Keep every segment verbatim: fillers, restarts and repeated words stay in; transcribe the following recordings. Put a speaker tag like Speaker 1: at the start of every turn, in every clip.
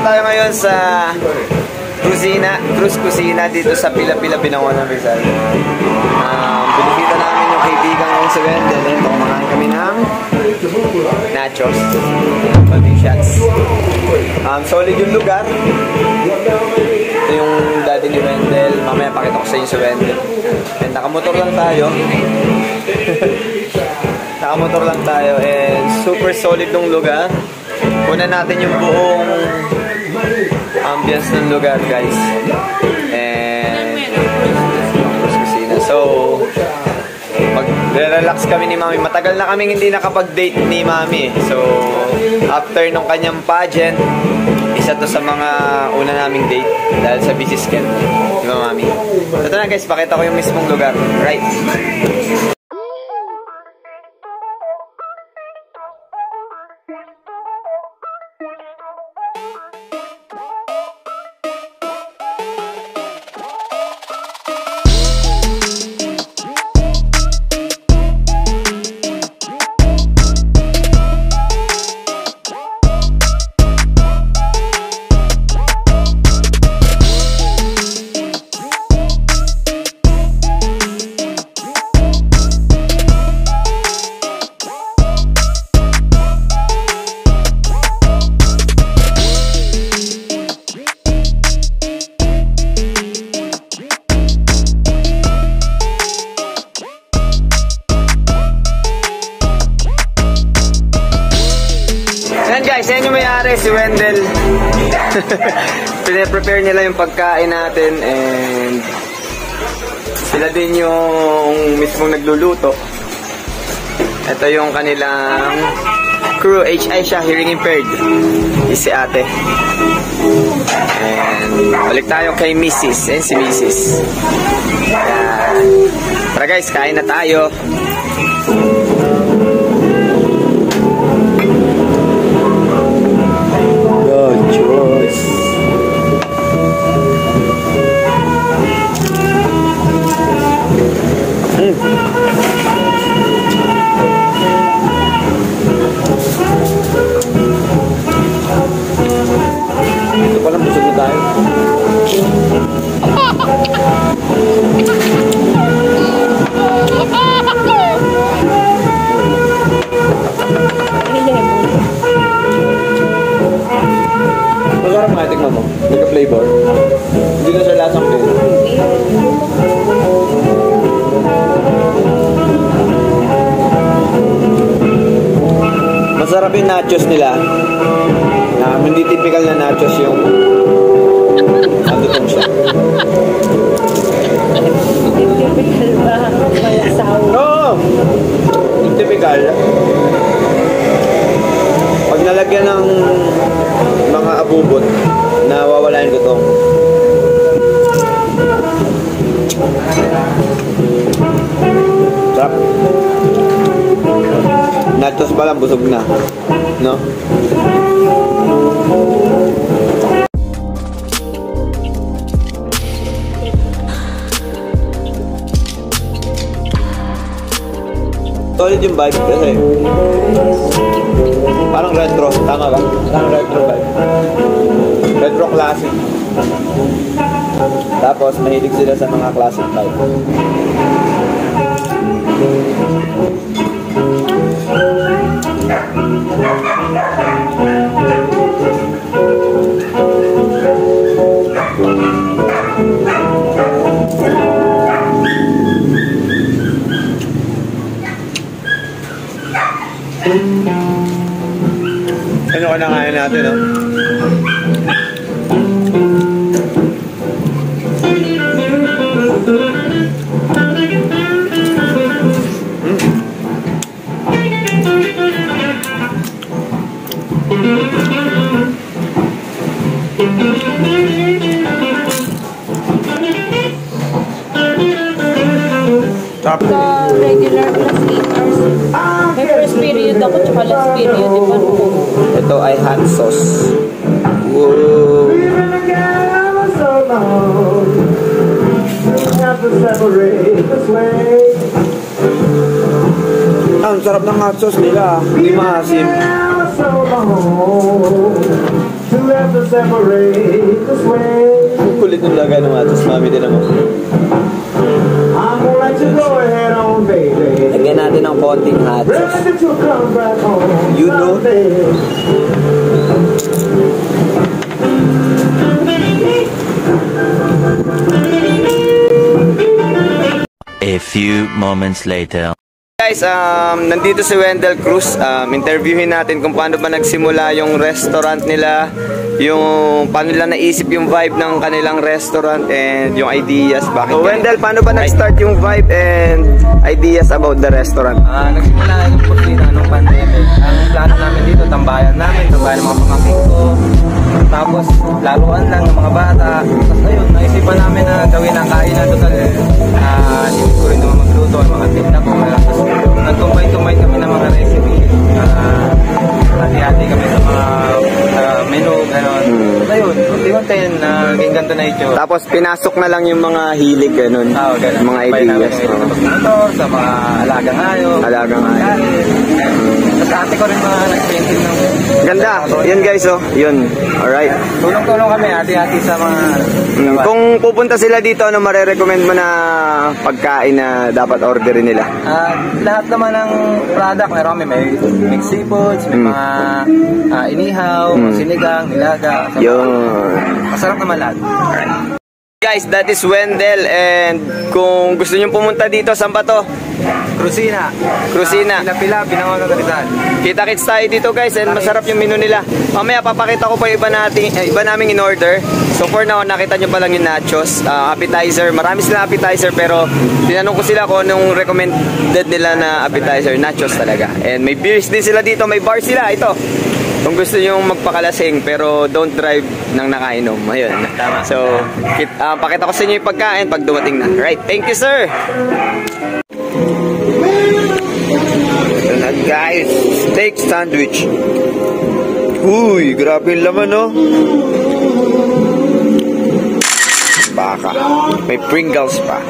Speaker 1: tayo ngayon sa Kusina, Cruz Kusina dito sa Pila-Pila, Binangonan, Rizal. Um, Binibita namin yung kaibigan kong si Wendell. Ito, kumakain kami ng nachos. Pati shots. Um, solid yung lugar. Ito yung daddy ni Wendell. Mamaya pakita ko sa inyo si Wendell. And nakamotor lang tayo. Nakamotor lang tayo. And super solid yung lugar. Kunan natin yung buong ambience ng lugar, guys. And so mag-relax kami ni Mami. Matagal na kaming hindi nakapag-date ni Mami. So after nung kanyang pageant, isa to sa mga una naming date dahil sa busy schedule, di ba, Mami? Ito na, guys, pakita ko yung mismong lugar. Right. Yan, guys, yan yung may-ari, si Wendell. Pine-prepare nila yung pagkain natin and sila din yung mismong nagluluto. Ito yung kanilang crew. H I siya, hearing impaired. Is si ate. And balik tayo kay Missus and si Missus Yan. Tara, guys, kain na tayo. Masarap nga, tignan mo. Nagka-flavor. Hindi na siya lasang flavor. Masarap yung nachos nila. Uh, hindi typical na nachos yung andutong siya.
Speaker 2: Typical ba? Malasaw.
Speaker 1: Oo! Yung typical. Pag nalagyan ng mga abubot, nawawala yung gutong. Sarap. Nachos pa lang, busog na. No? Solid yung vibe kasi parang retro, tama ba? Parang retro vibe. Retro classic. Tapos mahilig sila sa mga classic vibe. Ano ka na kaya natin, no?
Speaker 2: Sa regular plus eight hours. May first period ako tsaka last period. Diba?
Speaker 1: Ito ay hot sauce. Wow. Ang sarap ng hot sauce nila. Hindi maasim. Ang kulit ng lagay ng atos, mami din naman. Lagyan natin ng konting hot sauce. You know.
Speaker 3: A few moments later.
Speaker 1: Guys, um, nandito si Wendell Cruz. Um, interviewin natin kung paano ba nagsimula yung restaurant nila, yung paano nila naisip yung vibe ng kanilang restaurant and yung ideas. Bakit? So, Wendell, paano ba nag-start yung vibe and ideas about the restaurant?
Speaker 4: Uh, nagsimula yung kusina nung pandemic. Ang plano namin dito, tambayan namin, tambayan ng mga pamangkin ko. Tapos, laruan lang ng mga bata. Tapos ayun, naisipan namin na gawin ang kainan total. Uh, hindi ko rin naman magluto, mga tinda ko. Tapos, nagtumbay-tumbay kami ng mga recipe. Uh, hati-hati kami sa mga uh, menu, gano'n. Tapos ayun, unti-unti, naging ganito na ito.
Speaker 1: Tapos, pinasok na lang yung mga hilig, gano'n.
Speaker 4: Oo, gano'n.
Speaker 1: Mga ideas.
Speaker 4: Sa motor, sa mga alagang hayop.
Speaker 1: Alagang hayop.
Speaker 4: Tapos ate ko rin mga nag-painting ng...
Speaker 1: Ganda. Yun guys, oh. Yun. Alright.
Speaker 4: Tulong-tulong kami, hati-hati sa mga...
Speaker 1: Mm, kung pupunta sila dito, ano marirecommend mo na pagkain na dapat orderin nila?
Speaker 4: Uh, lahat naman ng product, meron kami. May mixed seafoods, may
Speaker 1: Mm.
Speaker 4: mga uh, inihaw,
Speaker 1: Mm.
Speaker 4: sinigang, nilaga.
Speaker 1: Yun.
Speaker 4: Masarap naman lahat.
Speaker 1: Guys, that is Wendell and kung gusto nyo pumunta dito, saan ba to?
Speaker 4: Kusina.
Speaker 1: Kusina.
Speaker 4: Uh, Pila-pila, Binangon ng Rizal.
Speaker 1: Kita-kits tayo dito guys and masarap yung menu nila. Mamaya papakita ko pa yung iba, natin, eh, iba naming in order. So for now, nakita nyo pa lang yung nachos, uh, appetizer. Marami silang appetizer pero tinanong ko sila kung anong recommended nila na appetizer. Nachos talaga. And may beers din sila dito, may bar sila. Ito. Kung gusto nyo magpakalasing pero don't drive nang nakainom. Ayun. So, kit, uh, pakita ko sa inyo yung pagkain pag dumating na. Right. Thank you, sir. Ito na guys. Steak sandwich. Uy, grabe yung laman, no? Baka. May Pringles pa.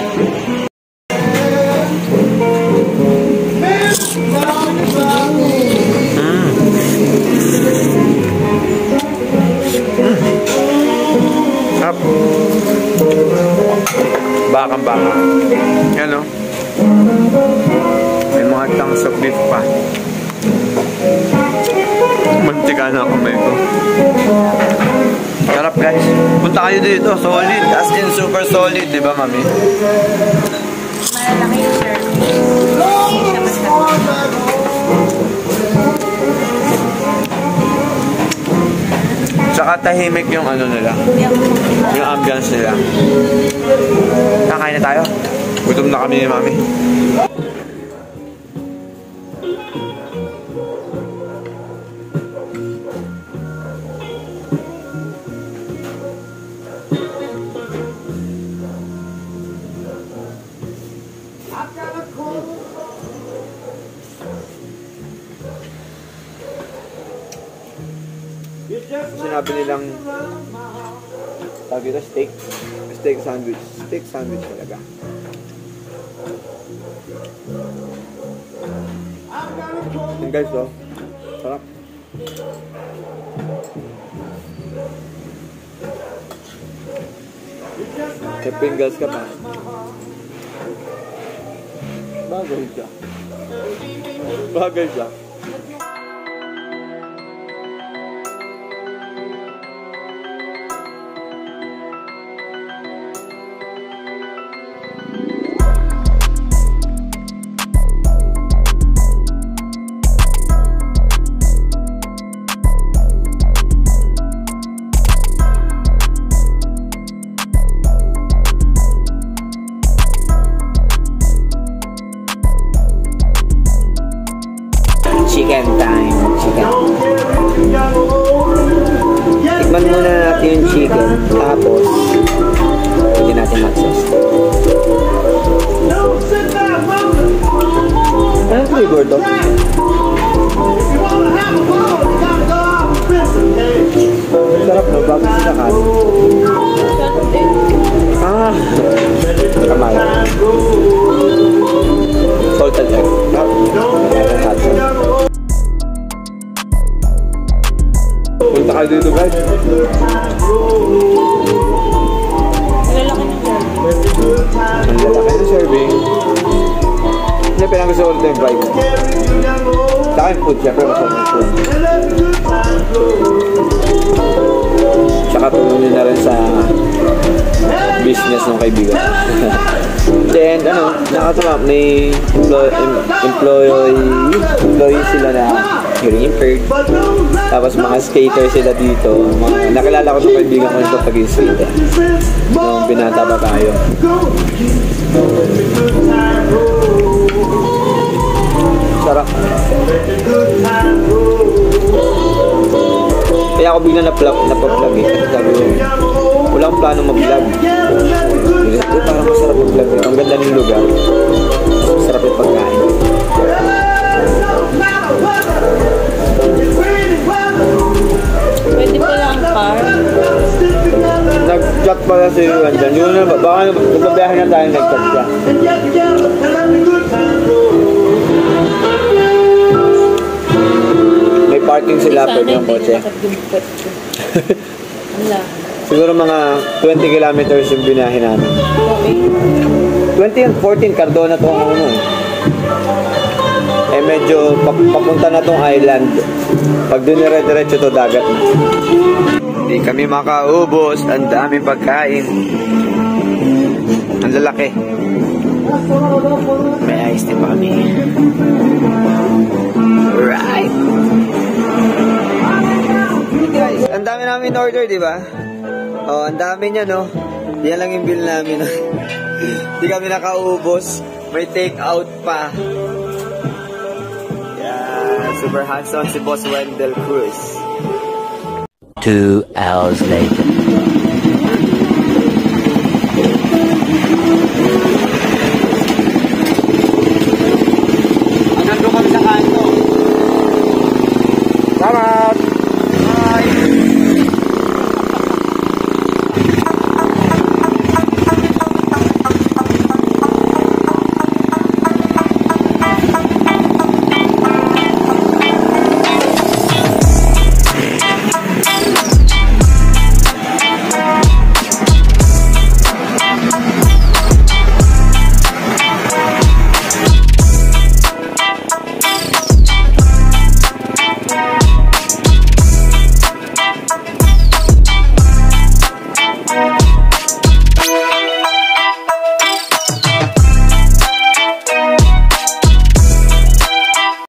Speaker 1: Up. Bakang baka. Yan o. May mga tongues of beef pa. Mantika na kamay ko. Sarap guys. Punta kayo dito. Solid. As in super solid. Diba mami?
Speaker 2: Malaki yung service. Hindi siya masarap.
Speaker 1: Tsaka tahimik yung ano nila. Yung ambience nila. Kakain na tayo. Gutom na kami ni mami. Sinabi nilang sabi ito steak steak sandwich steak sandwich talaga. Yan guys, oh sarap. May Pringles ka pa. Bagay siya bagay siya. Chicken time. Chicken. Tikman muna natin yung chicken. Tapos, pwede natin hot sauce. Anong flavor to? Sarap no? Bago sinakan. Ah! Kamay. Salted egg. Hot sauce. Punta kayo dito guys. food, syempre masarap yung food. Tsaka tumulong na rin sa business ng kaibigan. Then, ano, nakatama, may employ, employee, employee sila na hearing impaired. Tapos mga skater sila dito. Mga, nakilala ko ng kaibigan ko nito pag-skater. Nung binata pa tayo. Sarap. Kaya ako bigla na-vlog, na-vlog eh. Kasi sabi ko, walang plano mag-vlog. Ito parang masarap yung vlog. Ang ganda ng lugar. Masarap yung pagkain.
Speaker 2: Pwede pa lang car.
Speaker 1: Nag-chat pala si Yuan dyan. Yun na ba? Baka nagbabiyahe na tayo nag-chat siya. May parking sila pwede ng kotse. Siguro mga twenty kilometers yung binahe namin. twenty and fourteen, Cardona to ang ano. Eh medyo papunta na tong island. Pag dinire-diretso to dagat na. Hindi kami makaubos. Ang daming pagkain. Ang lalaki. May ice tea pa kami. Right. Guys, ang dami namin order, di ba? Oh, ang dami niya, no? Yan lang yung bill namin. Hindi kami nakaubos. May take out pa. Yeah, super handsome si Boss Wendell Cruz.
Speaker 3: Two hours later.